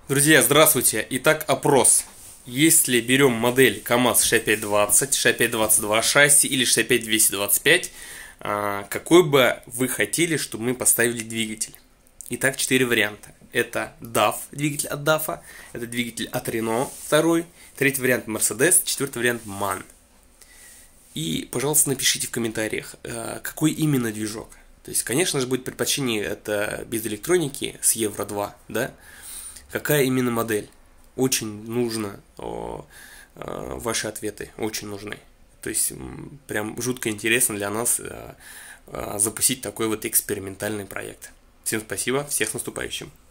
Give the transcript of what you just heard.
Друзья, здравствуйте! Итак, опрос. Если берем модель КамАЗ 6520, 6522 шасси или 65225, какой бы вы хотели, чтобы мы поставили двигатель? Итак, 4 варианта. Это DAF, двигатель от DAF, это двигатель от Renault, второй, третий вариант Mercedes, четвертый вариант MAN. И, пожалуйста, напишите в комментариях, какой именно движок. То есть, конечно же, будет предпочтение это без электроники с Евро 2, да? Какая именно модель? Очень нужно, ваши ответы очень нужны. То есть, прям жутко интересно для нас запустить такой вот экспериментальный проект. Всем спасибо, всех с наступающим!